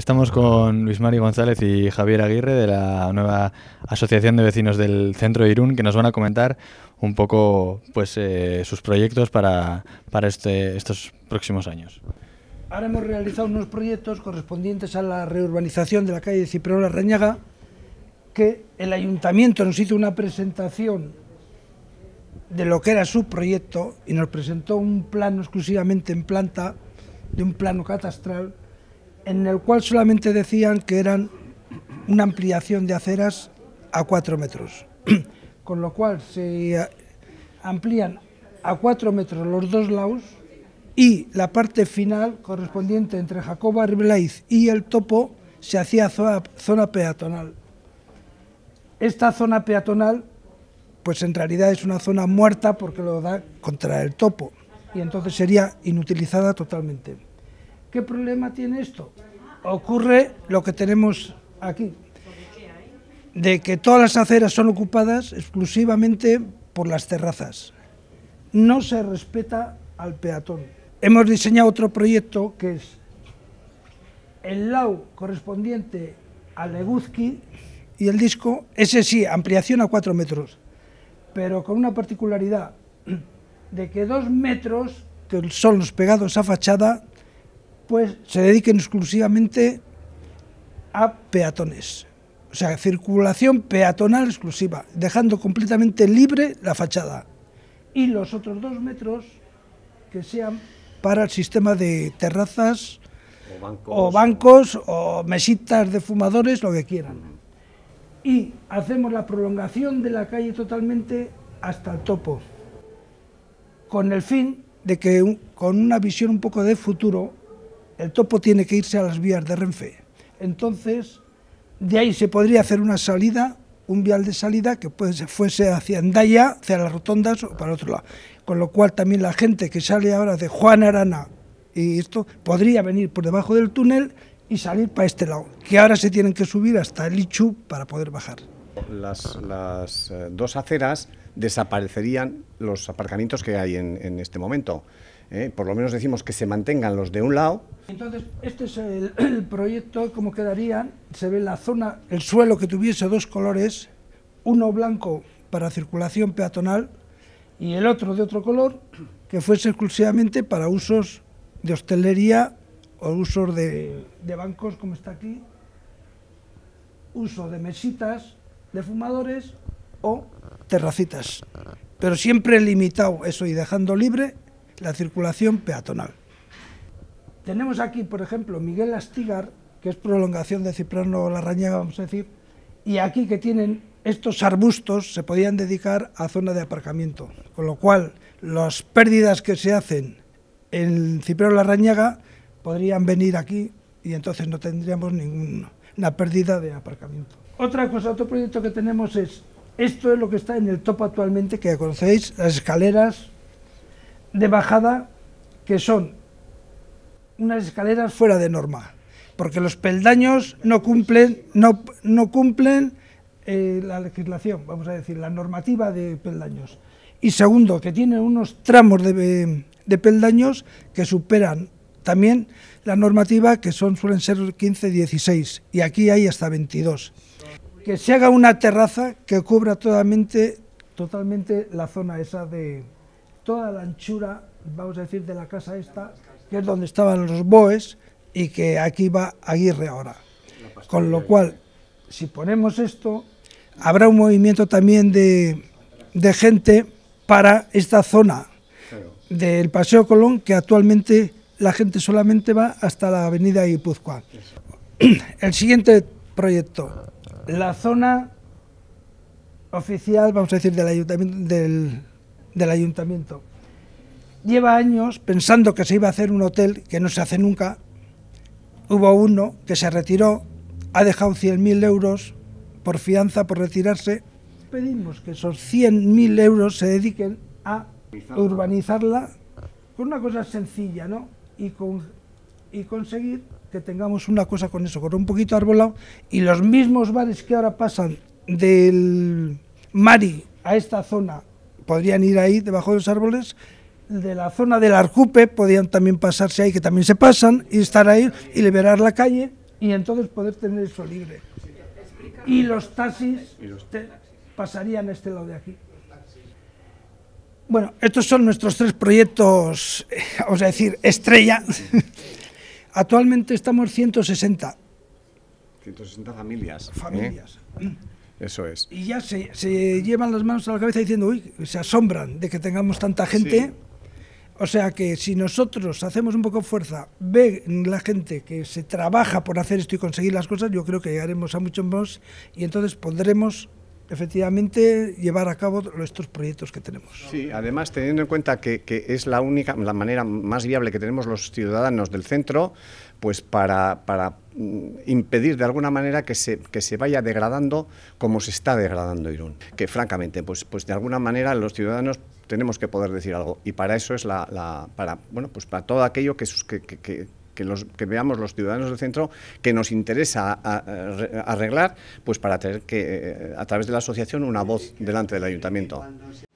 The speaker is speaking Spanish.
Estamos con Luis Mari González y Javier Aguirre de la nueva Asociación de Vecinos del Centro de Irún, que nos van a comentar un poco pues, sus proyectos para estos próximos años. Ahora hemos realizado unos proyectos correspondientes a la reurbanización de la calle Cipriano Larrañaga, que el ayuntamiento nos hizo una presentación de lo que era su proyecto y nos presentó un plano exclusivamente en planta, de un plano catastral, en el cual solamente decían que eran una ampliación de aceras a 4 metros, con lo cual se amplían a 4 metros los dos lados y la parte final correspondiente entre Jacobo Arbeláiz y el Topo se hacía zona peatonal. Esta zona peatonal pues en realidad es una zona muerta porque lo da contra el Topo y entonces sería inutilizada totalmente. ¿Qué problema tiene esto? Ocurre lo que tenemos aquí, de que todas las aceras son ocupadas exclusivamente por las terrazas. No se respeta al peatón. Hemos diseñado otro proyecto que es el lado correspondiente al Leguzki y el disco, ese sí, ampliación a 4 metros, pero con una particularidad de que 2 metros, que son los pegados a fachada, pues se dediquen exclusivamente a peatones, o sea, circulación peatonal exclusiva, dejando completamente libre la fachada. Y los otros 2 metros que sean para el sistema de terrazas o bancos o mesitas de fumadores, lo que quieran. Y hacemos la prolongación de la calle totalmente hasta el Topo, con el fin de que con una visión un poco de futuro, el Topo tiene que irse a las vías de Renfe. Entonces, de ahí se podría hacer una salida, un vial de salida que fuese hacia Hendaya, hacia las rotondas o para otro lado. Con lo cual también la gente que sale ahora de Juan Arana y esto podría venir por debajo del túnel y salir para este lado, que ahora se tienen que subir hasta el Ichu para poder bajar. Las dos aceras desaparecerían los aparcamientos que hay en este momento. Por lo menos decimos que se mantengan los de un lado. Entonces, este es el proyecto, cómo quedarían. Se ve la zona, el suelo que tuviese 2 colores, uno blanco para circulación peatonal y el otro de otro color, que fuese exclusivamente para usos de hostelería o usos de bancos, como está aquí, uso de mesitas de fumadores o terracitas, pero siempre limitado eso y dejando libre la circulación peatonal. Tenemos aquí, por ejemplo, Miguel Astigar, que es prolongación de Cipriano Larrañaga, vamos a decir, y aquí que tienen estos arbustos se podían dedicar a zona de aparcamiento, con lo cual las pérdidas que se hacen en Cipriano Larrañaga podrían venir aquí y entonces no tendríamos ninguna pérdida de aparcamiento. Otra cosa, otro proyecto que tenemos es, esto es lo que está en el Topo actualmente, que conocéis, las escaleras de bajada, que son unas escaleras fuera de norma, porque los peldaños no cumplen la legislación, vamos a decir, la normativa de peldaños. Y segundo, que tienen unos tramos de peldaños que superan también la normativa, que suelen ser 15-16, y aquí hay hasta 22. Que se haga una terraza que cubra totalmente la zona esa de toda la anchura, vamos a decir, de la casa esta, que es donde estaban los BOEs y que aquí va Aguirre ahora. Con lo cual, si ponemos esto, habrá un movimiento también de gente para esta zona del Paseo Colón, que actualmente la gente solamente va hasta la avenida Guipúzcoa. El siguiente proyecto, la zona oficial, vamos a decir, del ayuntamiento. Lleva años pensando que se iba a hacer un hotel, que no se hace nunca. Hubo uno que se retiró, ha dejado 100.000 euros por fianza, por retirarse. Pedimos que esos 100.000 euros se dediquen a urbanizarla con una cosa sencilla, ¿no? Y conseguir que tengamos una cosa con eso, con un poquito arbolado, y los mismos bares que ahora pasan del Mari a esta zona podrían ir ahí debajo de los árboles, de la zona del Arcupe podían también pasarse ahí, que también se pasan, y estar ahí y liberar la calle y entonces poder tener eso libre. Y los taxis pasarían a este lado de aquí. Bueno, estos son nuestros 3 proyectos, vamos a decir, estrella. Actualmente estamos 160. 160 familias. Familias. Eso es. Y ya se llevan las manos a la cabeza diciendo, uy, se asombran de que tengamos tanta gente. Sí. O sea que si nosotros hacemos un poco de fuerza, ve la gente que se trabaja por hacer esto y conseguir las cosas, yo creo que llegaremos a muchos más y entonces podremos efectivamente llevar a cabo estos proyectos que tenemos. Sí, además teniendo en cuenta que es la manera más viable que tenemos los ciudadanos del centro, pues para impedir de alguna manera que se vaya degradando como se está degradando Irún. Que francamente, pues de alguna manera los ciudadanos tenemos que poder decir algo y para eso es para todo aquello que veamos los ciudadanos del centro que nos interesa arreglar, pues para tener a través de la asociación una voz delante del ayuntamiento.